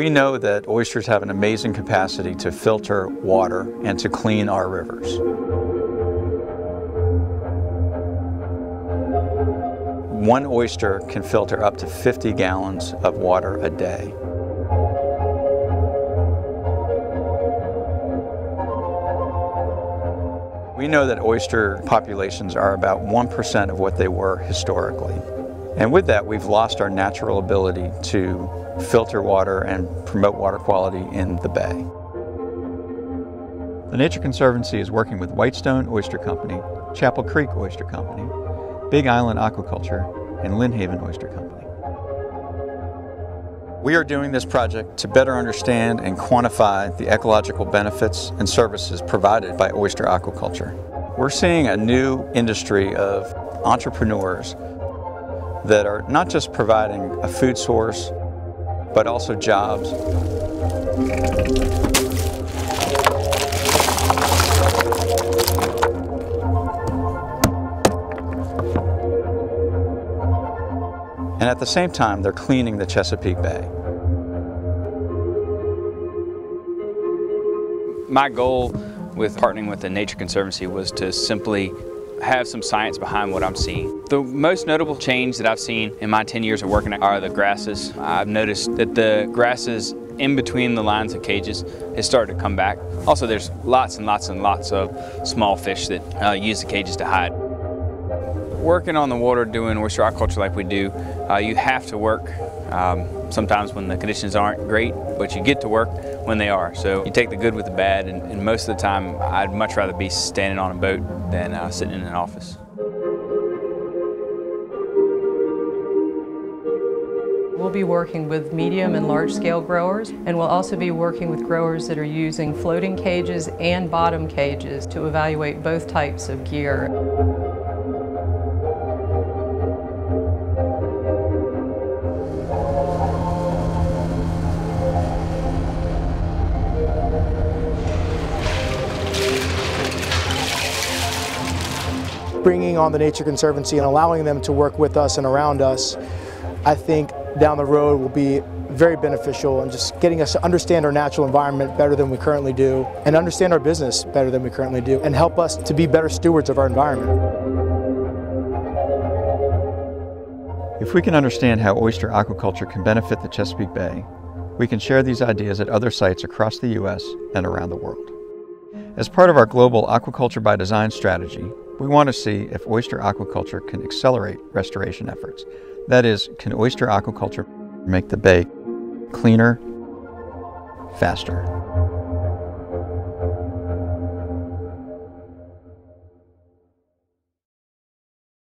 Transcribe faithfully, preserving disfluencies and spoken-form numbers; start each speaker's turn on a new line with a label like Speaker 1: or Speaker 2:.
Speaker 1: We know that oysters have an amazing capacity to filter water and to clean our rivers. One oyster can filter up to fifty gallons of water a day. We know that oyster populations are about one percent of what they were historically. And with that, we've lost our natural ability to filter water and promote water quality in the bay. The Nature Conservancy is working with Whitestone Oyster Company, Chapel Creek Oyster Company, Big Island Aquaculture, and Lynn Haven Oyster Company. We are doing this project to better understand and quantify the ecological benefits and services provided by oyster aquaculture. We're seeing a new industry of entrepreneurs that are not just providing a food source, but also jobs. And at the same time, they're cleaning the Chesapeake Bay.
Speaker 2: My goal with partnering with the Nature Conservancy was to simply have some science behind what I'm seeing. The most notable change that I've seen in my ten years of working are the grasses. I've noticed that the grasses in between the lines of cages has started to come back. Also, there's lots and lots and lots of small fish that uh, use the cages to hide. Working on the water, doing oyster aquaculture like we do, uh, you have to work um, sometimes when the conditions aren't great, but you get to work when they are. So you take the good with the bad, and, and most of the time I'd much rather be standing on a boat than uh, sitting in an office.
Speaker 3: We'll be working with medium and large scale growers, and we'll also be working with growers that are using floating cages and bottom cages to evaluate both types of gear.
Speaker 4: Bringing on the Nature Conservancy and allowing them to work with us and around us, I think down the road will be very beneficial in just getting us to understand our natural environment better than we currently do, and understand our business better than we currently do, and help us to be better stewards of our environment.
Speaker 1: If we can understand how oyster aquaculture can benefit the Chesapeake Bay, we can share these ideas at other sites across the U S and around the world. As part of our global Aquaculture by Design strategy, we want to see if oyster aquaculture can accelerate restoration efforts. That is, can oyster aquaculture make the bay cleaner, faster?